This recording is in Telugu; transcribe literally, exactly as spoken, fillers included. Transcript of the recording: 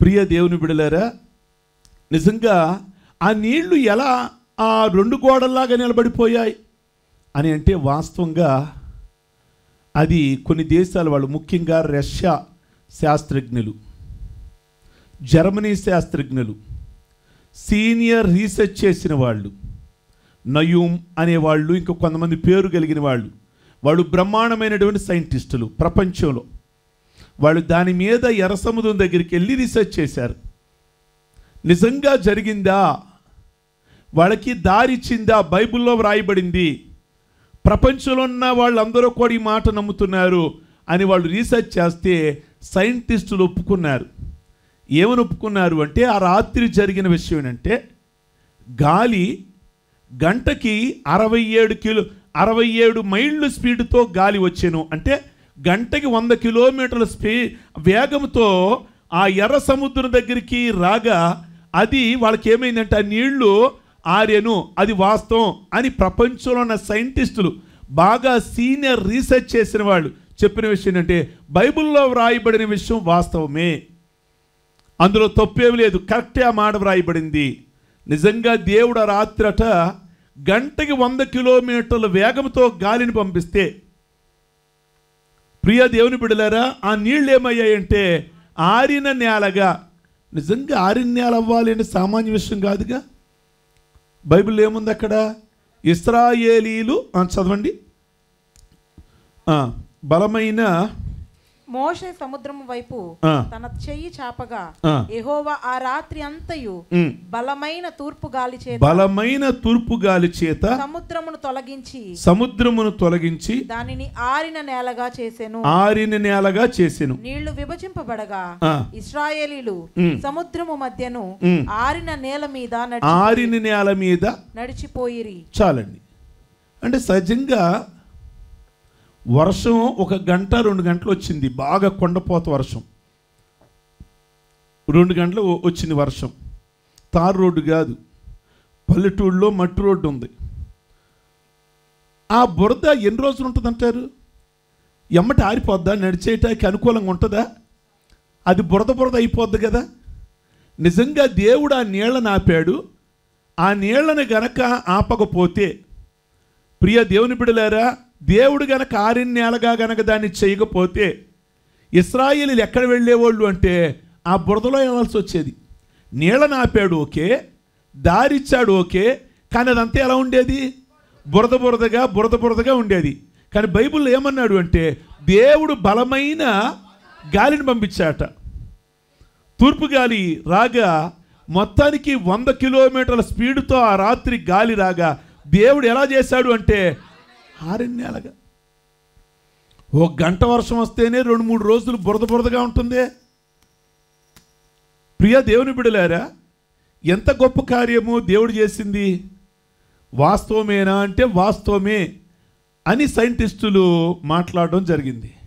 ప్రియ దేవుని బిడ్డలారా, నిజంగా ఆ నీళ్లు ఎలా ఆ రెండు గోడల్లాగా నిలబడిపోయాయి అని అంటే, వాస్తవంగా అది కొన్ని దేశాల వాళ్ళు, ముఖ్యంగా రష్యా శాస్త్రజ్ఞులు, జర్మనీ శాస్త్రజ్ఞులు, సీనియర్ రీసెర్చ్ చేసిన వాళ్ళు, నయూమ్ అనేవాళ్ళు, ఇంకా కొంతమంది పేరు కలిగిన వాళ్ళు, వాళ్ళు బ్రహ్మాండమైనటువంటి సైంటిస్టులు ప్రపంచంలో. వాళ్ళు దాని మీద ఎర్ర సముద్రం దగ్గరికి వెళ్ళి రీసెర్చ్ చేశారు. నిజంగా జరిగిందా, వాళ్ళకి దారిచ్చిందా, బైబిల్లో వ్రాయబడింది, ప్రపంచంలో ఉన్న వాళ్ళందరూ కూడా ఈ మాట నమ్ముతున్నారు అని వాళ్ళు రీసెర్చ్ చేస్తే సైంటిస్టులు ఒప్పుకున్నారు. ఏమని ఒప్పుకున్నారు అంటే, ఆ రాత్రి జరిగిన విషయం ఏంటంటే, గాలి గంటకి అరవై ఏడు కిలో అరవై ఏడు మైళ్ళు స్పీడ్తో గాలి వచ్చాను. అంటే గంటకి వంద కిలోమీటర్ల స్పీ వేగంతో ఆ ఎర్ర సముద్రం దగ్గరికి రాగా అది వాళ్ళకి ఏమైందంటే ఆ నీళ్లు ఆర్యను, అది వాస్తవం అని ప్రపంచంలో ఉన్న సైంటిస్టులు, బాగా సీనియర్ రీసెర్చ్ చేసిన వాళ్ళు చెప్పిన విషయం ఏంటంటే, బైబిల్లో వ్రాయబడిన విషయం వాస్తవమే, అందులో తప్పేమి లేదు, కరెక్టే ఆ మాట వ్రాయబడింది. నిజంగా దేవుడు ఆ రాత్రట గంటకి వంద కిలోమీటర్ల వేగంతో గాలిని పంపిస్తే, ప్రియ దేవుని బిడ్డలారా, ఆ నీళ్ళు ఏమయ్యాయంటే ఆరిన నేలగా. నిజంగా ఆరిన నేల అవ్వాలి అంటే సామాన్య విషయం కాదుగా. బైబిల్ ఏముంది అక్కడ? ఇశ్రాయేలీలు చదవండి. బలమైన మోషే సముద్రము వైపు తన చెయ్యి చాపగా యెహోవా ఆ రాత్రి అంతయు బలమైన తూర్పు గాలి చేత బలమైన తూర్పు గాలి చేత సముద్రమును తొలగించి సముద్రమును తొలగించి దానిని ఆరిన నేలగా చేసెను ఆరిన నేలగా చేసెను. నీళ్లు విభజింపబడగా ఇశ్రాయేలీలు సముద్రము మధ్యను ఆరిన నేల మీద ఆరిన నేల మీద నడిచిపోయిరి. చాలండి. అంటే సహజంగా వర్షం ఒక గంట రెండు గంటలు వచ్చింది, బాగా కొండపోత వర్షం, రెండు గంటలు వచ్చింది వర్షం. తారు రోడ్డు కాదు, పల్లెటూళ్ళలో మట్టి రోడ్డు ఉంది. ఆ బురద ఎన్ని రోజులు ఉంటుంది అంటారు? ఎమ్మటి ఆరిపోద్దా? నడిచేయటానికి అనుకూలంగా ఉంటుందా? అది బురద బురద అయిపోద్ది కదా. నిజంగా దేవుడు ఆ నీళ్ళని ఆపాడు. ఆ నీళ్ళని గనక ఆపకపోతే, ప్రియ దేవుని బిడ్డలారా, దేవుడు గనక ఆరిన నేలగా గనక దాన్ని చేయకపోతే ఇశ్రాయేలీలు ఎక్కడ వెళ్ళేవాళ్ళు అంటే ఆ బురదలో వెళ్ళాల్సి వచ్చేది. నీళ్ళని ఆపాడు ఓకే, దారిచ్చాడు ఓకే, కానీ అదంతా ఎలా ఉండేది? బురద బురదగా బురద బురదగా ఉండేది. కానీ బైబిల్లో ఏమన్నాడు అంటే, దేవుడు బలమైన గాలిని పంపించాట. తూర్పు గాలి రాగా మొత్తానికి వంద కిలోమీటర్ల స్పీడ్తో ఆ రాత్రి గాలి రాగా దేవుడు ఎలా చేశాడు అంటే ఆరిన నేలగా. ఒక గంట వర్షం వస్తేనే రెండు మూడు రోజులు బురద బురదగా ఉంటుంది. ప్రియ దేవుని బిడ్డలారా, ఎంత గొప్ప కార్యము దేవుడు చేసింది. వాస్తవమేనా అంటే వాస్తవమే అని సైంటిస్టులు మాట్లాడడం జరిగింది.